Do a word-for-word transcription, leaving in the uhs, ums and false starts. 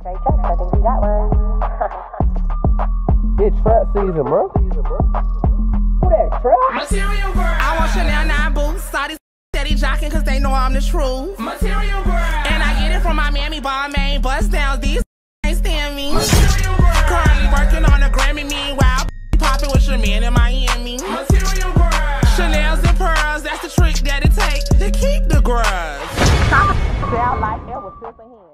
Straight tracks, I think we got one. It's trap season, bro. Who that trap? Material girl. I want Chanel nine boots. Saw these steady jocking cause they know I'm the truth. Material girl. And I get it from my mammy ball main bust downs. These ain't stand me. Material girl. Currently working on a Grammy, meanwhile popping with your man in Miami. Material girl. Chanel's and pearls, that's the trick that it takes to keep the grudge. Sound like it was silk and